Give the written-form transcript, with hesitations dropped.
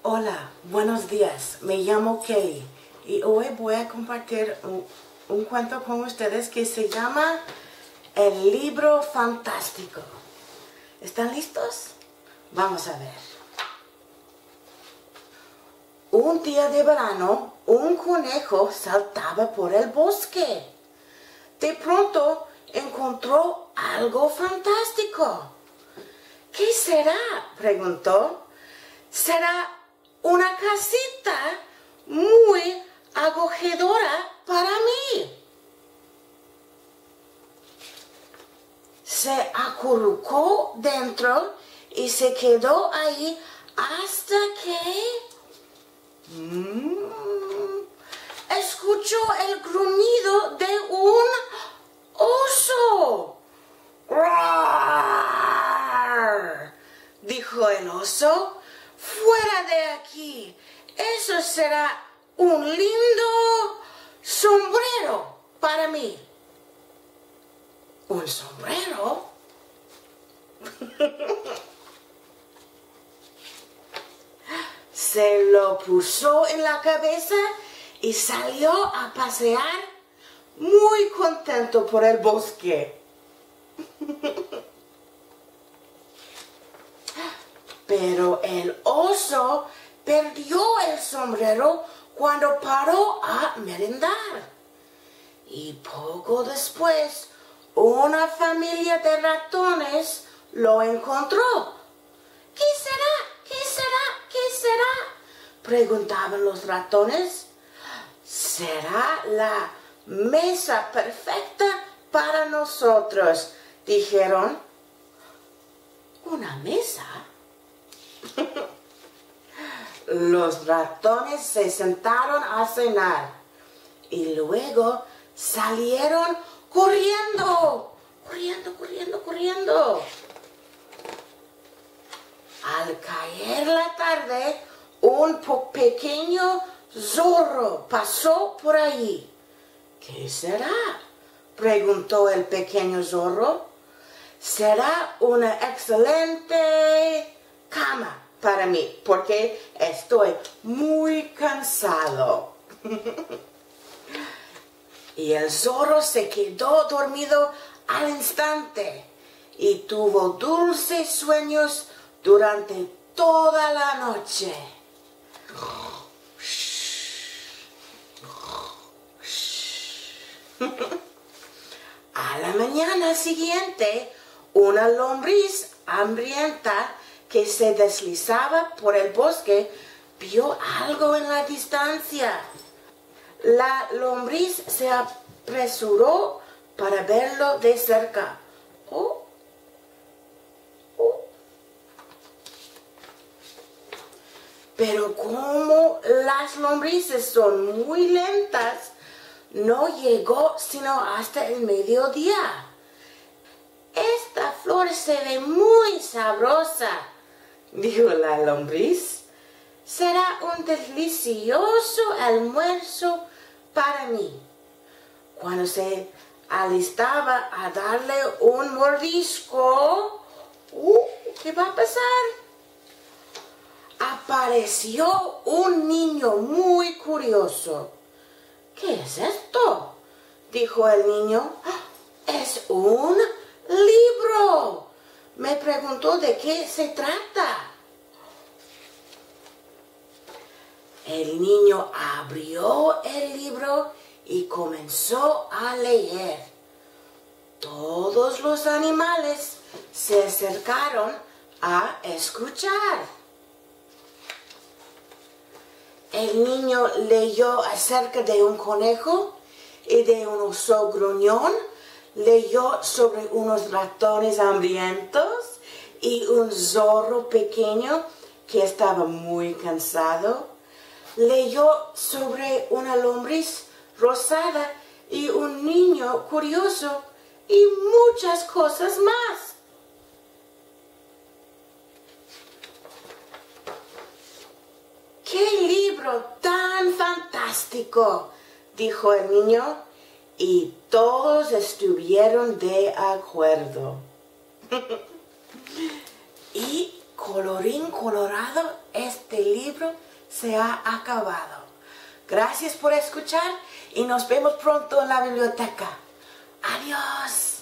Hola, buenos días. Me llamo Kelly y hoy voy a compartir un cuento con ustedes que se llama El libro fantástico. ¿Están listos? Vamos a ver. Un día de verano, un conejo saltaba por el bosque. De pronto encontró algo fantástico. ¿Qué será?, preguntó. ¿Será una casita muy acogedora para mí? Se acurrucó dentro y se quedó ahí hasta que escuchó el gruñido de un oso. ¡Roar!, dijo el oso. ¡Fuera de aquí! Eso será un lindo sombrero para mí. ¿Un sombrero? Se lo puso en la cabeza y salió a pasear muy contento por el bosque. Pero el oso perdió el sombrero cuando paró a merendar. Y poco después, una familia de ratones lo encontró. ¿Qué será? ¿Qué será? ¿Qué será?, preguntaban los ratones. «Será la mesa perfecta para nosotros», dijeron. ¿Una mesa? Los ratones se sentaron a cenar y luego salieron corriendo. Al caer la tarde, un pequeño zorro pasó por allí. ¿Qué será?, preguntó el pequeño zorro. «Será una excelente cama para mí, porque estoy muy cansado». Y el zorro se quedó dormido al instante y tuvo dulces sueños durante toda la noche. A la mañana siguiente, una lombriz hambrienta que se deslizaba por el bosque vio algo en la distancia. La lombriz se apresuró para verlo de cerca. Pero como las lombrices son muy lentas, no llegó sino hasta el mediodía. «Esta flor se ve muy sabrosa», dijo la lombriz. «Será un delicioso almuerzo para mí». Cuando se alistaba a darle un mordisco, ¿qué va a pasar? Apareció un niño muy curioso. «¿Qué es esto?», dijo el niño. «Es un libro. Me preguntó de qué se trata». El niño abrió el libro y comenzó a leer. Todos los animales se acercaron a escuchar. El niño leyó acerca de un conejo y de un oso gruñón. Leyó sobre unos ratones hambrientos y un zorro pequeño que estaba muy cansado. Leyó sobre una lombriz rosada y un niño curioso y muchas cosas más. «¡Qué libro tan fantástico!», dijo el niño, y todos estuvieron de acuerdo. Y colorín colorado, este libro libro se ha acabado. Gracias por escuchar y nos vemos pronto en la biblioteca. Adiós.